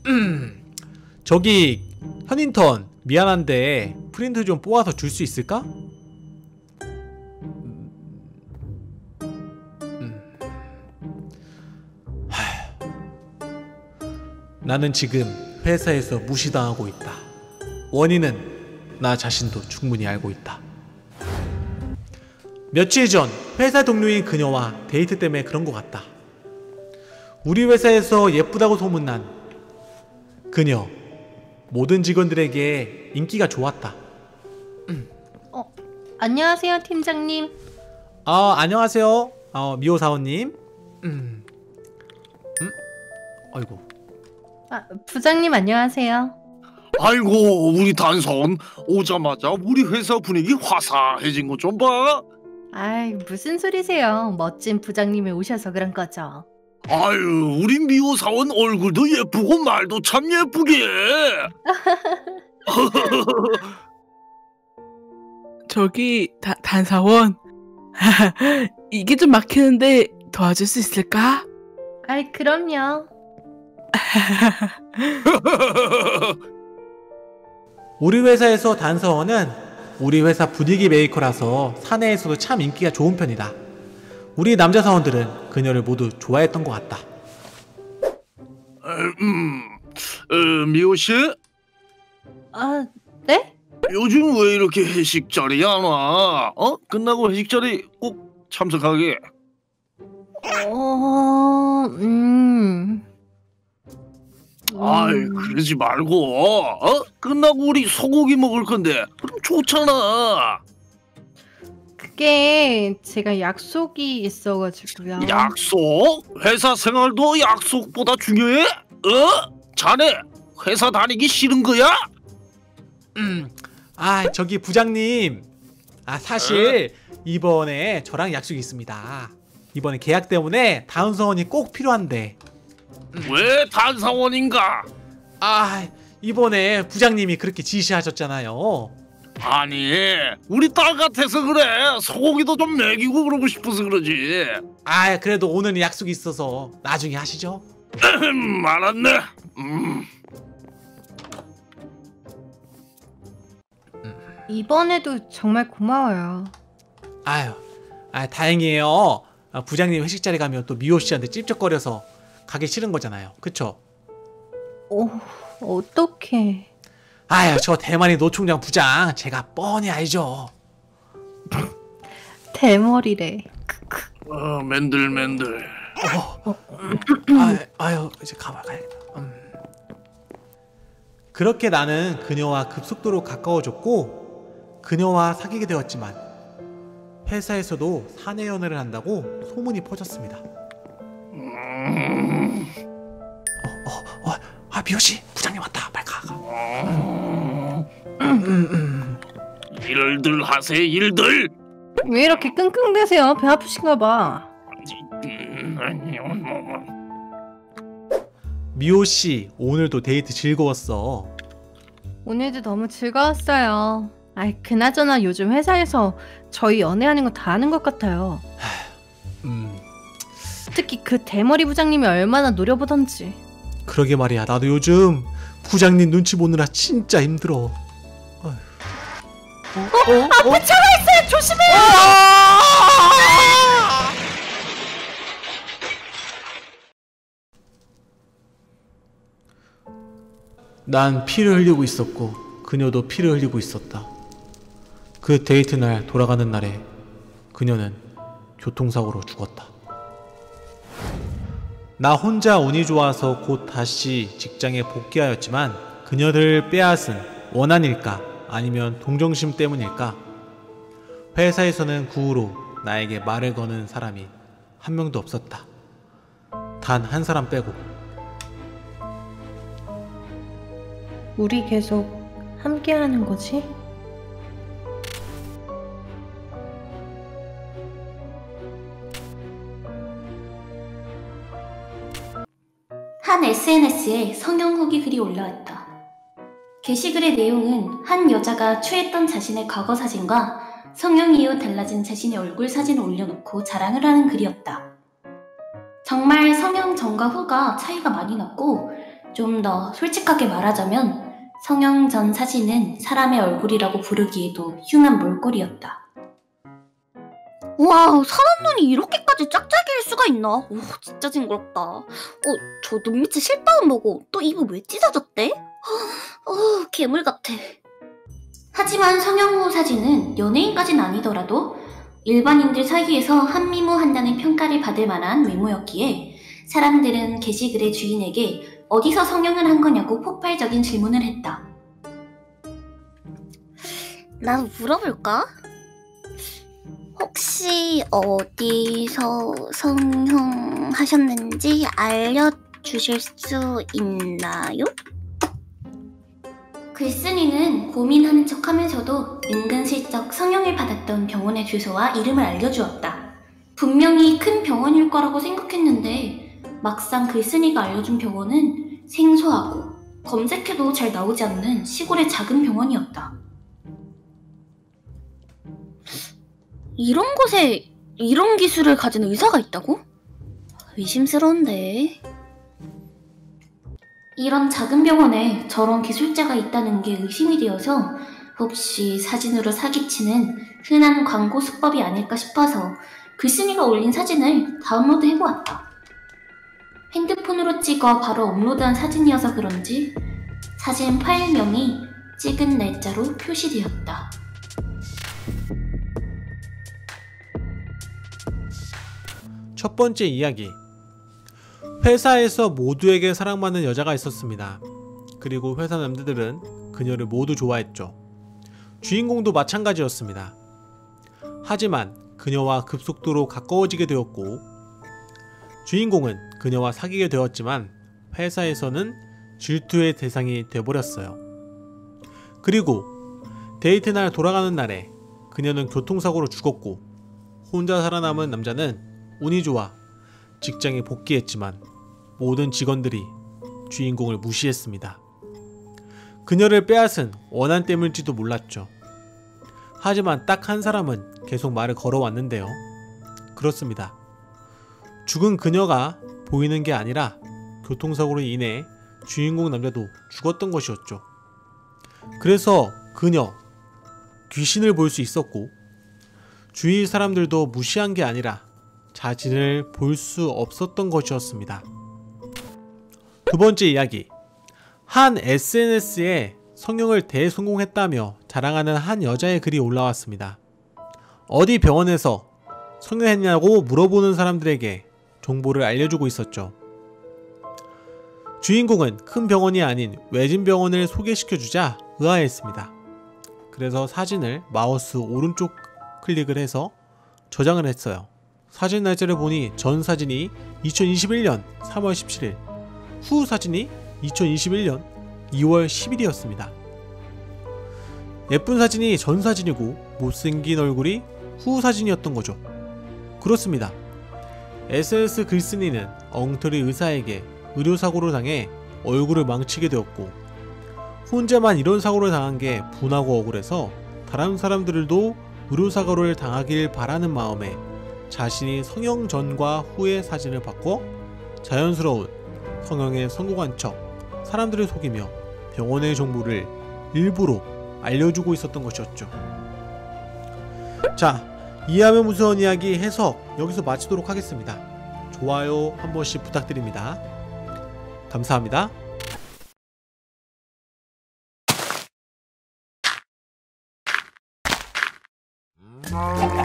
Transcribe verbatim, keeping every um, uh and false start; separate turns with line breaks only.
음, 저기 현인턴 미안한데 프린트 좀 뽑아서 줄 수 있을까? 나는 지금 회사에서 무시당하고 있다. 원인은 나 자신도 충분히 알고 있다. 며칠 전 회사 동료인 그녀와 데이트 때문에 그런 것 같다. 우리 회사에서 예쁘다고 소문난 그녀. 모든 직원들에게 인기가 좋았다.
어, 안녕하세요 팀장님.
아, 안녕하세요. 어, 미호 사원님. 음. 음? 아이고.
아, 부장님 안녕하세요.
아이고, 우리 단선 오자마자 우리 회사 분위기 화사해진 거 좀 봐.
아이, 무슨 소리세요. 멋진 부장님이 오셔서 그런 거죠.
아유, 우리 미호 사원 얼굴도 예쁘고 말도 참 예쁘게.
저기 다, 단사원 이게 좀 막히는데 도와줄 수 있을까?
아이, 그럼요.
우리 회사에서 단서원은 우리 회사 분위기 메이커라서 사내에서도 참 인기가 좋은 편이다. 우리 남자 사원들은 그녀를 모두 좋아했던 것 같다.
음, 어, 미호 씨?
아, 네?
요즘 왜 이렇게 회식 자리에 안 와? 어? 끝나고 회식 자리 꼭 참석하게.
어... 음...
아이, 그러지 말고, 어? 끝나고 우리 소고기 먹을 건데, 그럼 좋잖아.
그게 제가 약속이 있어가지고요.
약속? 회사 생활도 약속보다 중요해? 어? 자네 회사 다니기 싫은 거야?
음, 아, 저기 부장님. 아, 사실 이번에 저랑 약속이 있습니다. 이번에 계약 때문에 다음 사원이 꼭 필요한데.
왜 단사원인가?
아, 이번에 부장님이 그렇게 지시하셨잖아요.
아니, 우리 딸 같아서 그래. 소고기도 좀 먹이고 그러고 싶어서 그러지.
아, 그래도 오늘은 약속이 있어서 나중에 하시죠.
음, 알았네. 음.
이번에도 정말 고마워요.
아유, 아, 다행이에요. 아, 부장님 회식 자리 가면 또 미호 씨한테 찝쩍거려서 가기 싫은 거잖아요. 그쵸?
오, 어떡해.
아유, 저 대만의 노총장 부장 제가 뻔히 알죠.
대머리래.
어, 맨들맨들.
어, 아, 아유, 이제 가봐 가야겠다. 음. 그렇게 나는 그녀와 급속도로 가까워졌고 그녀와 사귀게 되었지만 회사에서도 사내 연애를 한다고 소문이 퍼졌습니다.
음.
어, 어, 어, 아, 미호 씨, 부장님 왔다. 빨리 가. 가.
음.
음, 음, 음.
일들 하세요, 일들.
왜 이렇게 끙끙대세요? 배 아프신가 봐.
미호 씨, 오늘도 데이트 즐거웠어.
오늘도 너무 즐거웠어요. 아이, 그나저나 요즘 회사에서 저희 연애하는 거 다 아는 것 같아요.
음,
특히 그 대머리 부장님이 얼마나 노려보던지.
그러게 말이야. 나도 요즘 부장님 눈치 보느라 진짜 힘들어. 어휴. 어? 어?
앞에
어?
차가 있어요! 조심해요!
난 피를 흘리고 있었고 그녀도 피를 흘리고 있었다. 그 데이트 날 돌아가는 날에 그녀는 교통사고로 죽었다. 나 혼자 운이 좋아서 곧 다시 직장에 복귀하였지만 그녀를 빼앗은 원한일까 아니면 동정심 때문일까? 회사에서는 그 후로 나에게 말을 거는 사람이 한 명도 없었다. 단 한 사람 빼고.
우리 계속 함께하는 거지?
한 에스엔에스에 성형 후기 글이 올라왔다. 게시글의 내용은 한 여자가 취했던 자신의 과거 사진과 성형 이후 달라진 자신의 얼굴 사진을 올려놓고 자랑을 하는 글이었다. 정말 성형 전과 후가 차이가 많이 났고 좀 더 솔직하게 말하자면 성형 전 사진은 사람의 얼굴이라고 부르기에도 흉한 몰골이었다.
와, 사람 눈이 이렇게까지 짝짝이일 수가 있나? 오, 진짜 징그럽다. 어, 저 눈 밑에 실밥은 뭐고 또 입은 왜 찢어졌대? 어, 괴물 같아.
하지만 성형 후 사진은 연예인까진 아니더라도 일반인들 사이에서 한미모한다는 평가를 받을 만한 외모였기에 사람들은 게시글의 주인에게 어디서 성형을 한 거냐고 폭발적인 질문을 했다.
나도 물어볼까? 혹시 어디서 성형하셨는지 알려주실 수 있나요?
글쓴이는 고민하는 척 하면서도 은근슬쩍 성형을 받았던 병원의 주소와 이름을 알려주었다. 분명히 큰 병원일 거라고 생각했는데 막상 글쓴이가 알려준 병원은 생소하고 검색해도 잘 나오지 않는 시골의 작은 병원이었다.
이런 곳에 이런 기술을 가진 의사가 있다고? 의심스러운데.
이런 작은 병원에 저런 기술자가 있다는 게 의심이 되어서 혹시 사진으로 사기치는 흔한 광고 수법이 아닐까 싶어서 글쓴이가 올린 사진을 다운로드 해보았다. 핸드폰으로 찍어 바로 업로드한 사진이어서 그런지 사진 파일명이 찍은 날짜로 표시되었다.
첫 번째 이야기. 회사에서 모두에게 사랑받는 여자가 있었습니다. 그리고 회사 남자들은 그녀를 모두 좋아했죠. 주인공도 마찬가지였습니다. 하지만 그녀와 급속도로 가까워지게 되었고 주인공은 그녀와 사귀게 되었지만 회사에서는 질투의 대상이 되어버렸어요. 그리고 데이트 날 돌아가는 날에 그녀는 교통사고로 죽었고 혼자 살아남은 남자는 운이 좋아 직장에 복귀했지만 모든 직원들이 주인공을 무시했습니다. 그녀를 빼앗은 원한 때문일지도 몰랐죠. 하지만 딱 한 사람은 계속 말을 걸어왔는데요. 그렇습니다. 죽은 그녀가 보이는 게 아니라 교통사고로 인해 주인공 남자도 죽었던 것이었죠. 그래서 그녀, 귀신을 볼 수 있었고 주위 사람들도 무시한 게 아니라 자신을 볼 수 없었던 것이었습니다. 두 번째 이야기. 한 에스엔에스에 성형을 대성공했다며 자랑하는 한 여자의 글이 올라왔습니다. 어디 병원에서 성형했냐고 물어보는 사람들에게 정보를 알려주고 있었죠. 주인공은 큰 병원이 아닌 외진 병원을 소개시켜주자 의아했습니다. 그래서 사진을 마우스 오른쪽 클릭을 해서 저장을 했어요. 사진 날짜를 보니 전 사진이 이천이십일 년 삼월 십칠일, 후 사진이 이천이십일 년 이월 십일이었습니다. 예쁜 사진이 전 사진이고 못생긴 얼굴이 후 사진이었던 거죠. 그렇습니다. 에스엔에스 글쓴이는 엉터리 의사에게 의료사고를 당해 얼굴을 망치게 되었고 혼자만 이런 사고를 당한 게 분하고 억울해서 다른 사람들도 의료사고를 당하길 바라는 마음에 자신이 성형 전과 후의 사진을 바꿔 자연스러운 성형에 성공한 척 사람들을 속이며 병원의 정보를 일부러 알려주고 있었던 것이었죠. 자, 이해하면 무서운 이야기 해석 여기서 마치도록 하겠습니다. 좋아요 한 번씩 부탁드립니다. 감사합니다.
음.